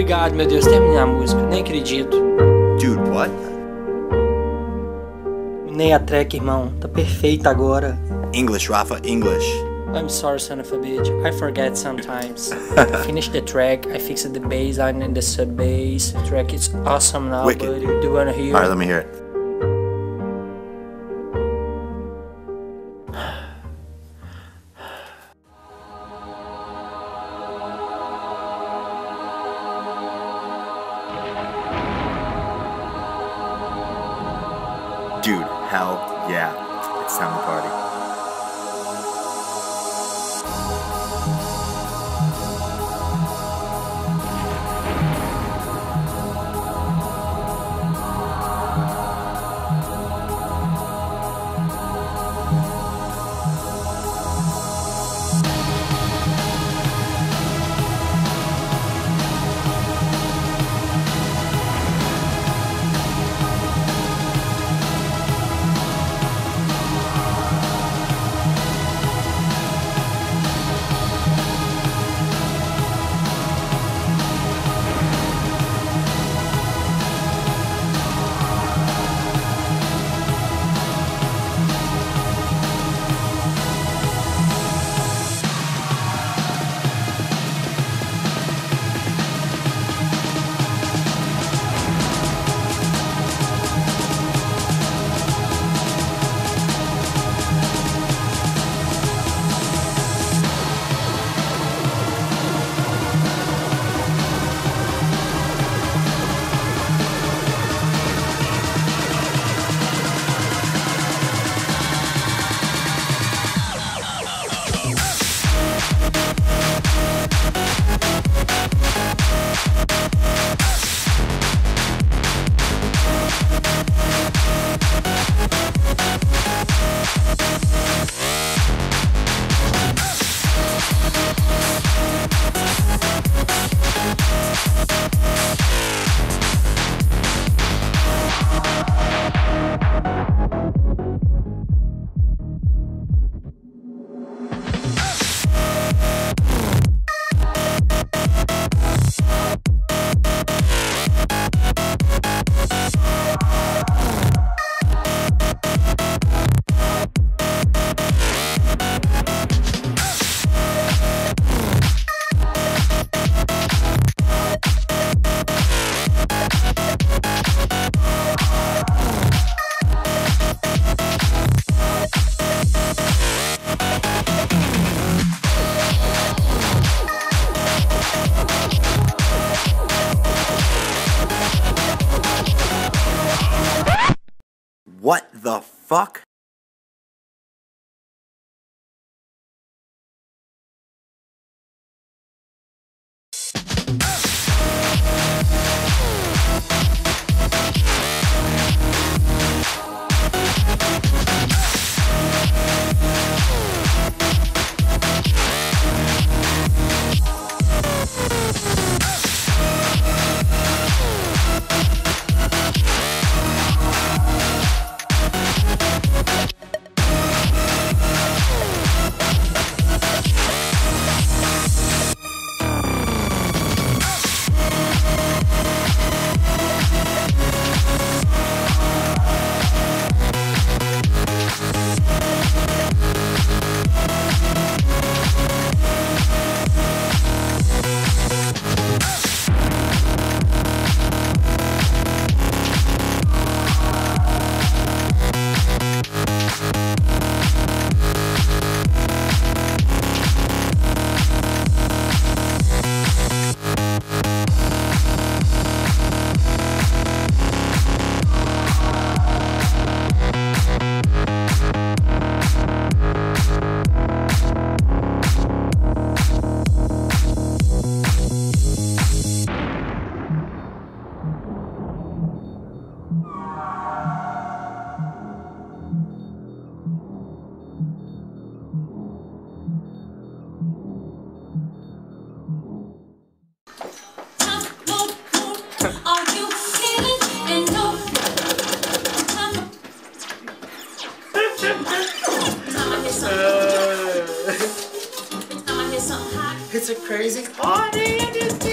Obrigado, meu Deus, terminei a música, nem acredito. Dude, what? Nem a track, irmão, tá perfeita agora. English, Rafa, English. I'm sorry, son of a bitch, I forget sometimes. Finish the track, I fixed the bass line and the sub bass. The track is awesome now, Wicked. buddy. Do you wanna hear? Alright, let me hear it. Dude, hell yeah. It's time to party. What the fuck? It's a crazy party in this